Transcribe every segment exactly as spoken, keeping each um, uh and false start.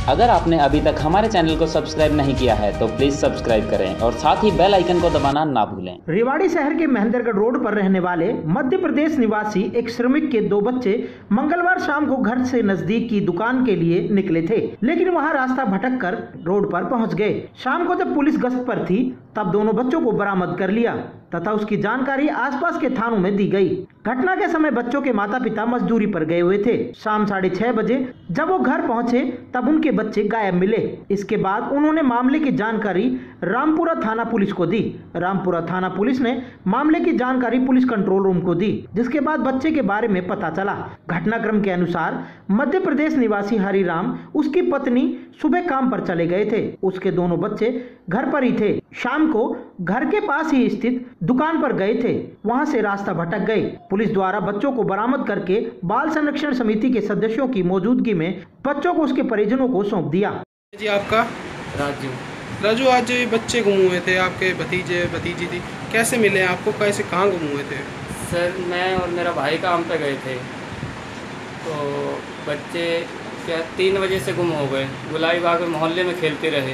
अगर आपने अभी तक हमारे चैनल को सब्सक्राइब नहीं किया है तो प्लीज सब्सक्राइब करें और साथ ही बेल आइकन को दबाना ना भूलें। रेवाड़ी शहर के महेंद्रगढ़ रोड पर रहने वाले मध्य प्रदेश निवासी एक श्रमिक के दो बच्चे मंगलवार शाम को घर से नजदीक की दुकान के लिए निकले थे, लेकिन वहां रास्ता भटक कर रोड पर पहुंच गए। शाम को जब पुलिस गश्त पर थी तब दोनों बच्चों को बरामद कर लिया तथा उसकी जानकारी आसपास के थानों में दी गई। घटना के समय बच्चों के माता पिता मजदूरी पर गए हुए थे। शाम साढ़े छह बजे जब वो घर पहुंचे तब उनके बच्चे गायब मिले। इसके बाद उन्होंने मामले की जानकारी रामपुरा थाना पुलिस को दी। रामपुरा थाना पुलिस ने मामले की जानकारी पुलिस कंट्रोल रूम को दी, जिसके बाद बच्चे के बारे में पता चला। घटनाक्रम के अनुसार मध्य प्रदेश निवासी हरिराम उसकी पत्नी सुबह काम पर चले गए थे। उसके दोनों बच्चे घर पर ही थे। शाम को घर के पास ही स्थित दुकान पर गए थे, वहां से रास्ता भटक गए। पुलिस द्वारा बच्चों को बरामद करके बाल संरक्षण समिति के सदस्यों की मौजूदगी में बच्चों को उसके परिजनों को सौंप दिया। जी आपका? राजू। राजू, आज ये बच्चे गुम हुए थे, आपके भतीजे भतीजी थी, कैसे मिले आपको? कैसे कहाँ गुम हुए थे? सर मैं और मेरा भाई काम पे गए थे तो बच्चे क्या तीन बजे से गुम हो गए। गुलाई बाग में मोहल्ले में खेलते रहे,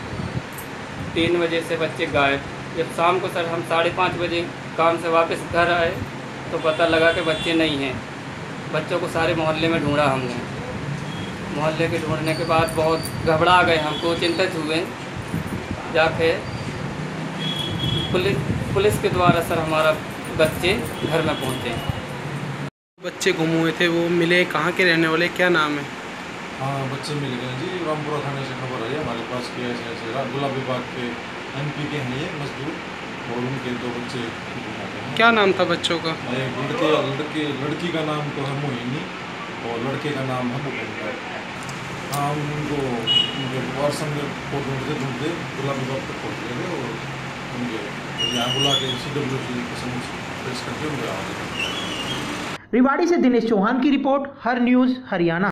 तीन बजे से बच्चे गायब। जब शाम को सर हम साढ़े पाँच बजे काम से वापस घर आए तो पता लगा कि बच्चे नहीं हैं। बच्चों को सारे मोहल्ले में ढूंढा हमने। मोहल्ले के ढूंढने के बाद बहुत घबरा गए, हमको चिंतित हुए। जाके पुलिस पुलिस के द्वारा सर हमारा बच्चे घर में पहुंचे। बच्चे गुम हुए थे, वो मिले कहाँ के रहने वाले, क्या नाम है? हाँ, बच्चे मिल गए जी। रामपुरा थाने से खबर आई हमारे पास कि ऐसे ऐसे गुलाब विभाग के एमपी के हैं ये मजदूर और उनके दो बच्चे हैं। क्या नाम था बच्चों का? एक लड़के लड़के लड़की का नाम तो है मोहिनी और लड़के का नाम है भूपेंद्र। हाँ, उनको उनके वारसन को ढूंढते ढूंढते गुलाब विभाग तक पहुँच गए थे और उनके यहाँ बुला के सी डब्ल्यू सी समूह पेश करके उनके आ गए। रेवाड़ी से दिनेश चौहान की रिपोर्ट, हर न्यूज हरियाणा।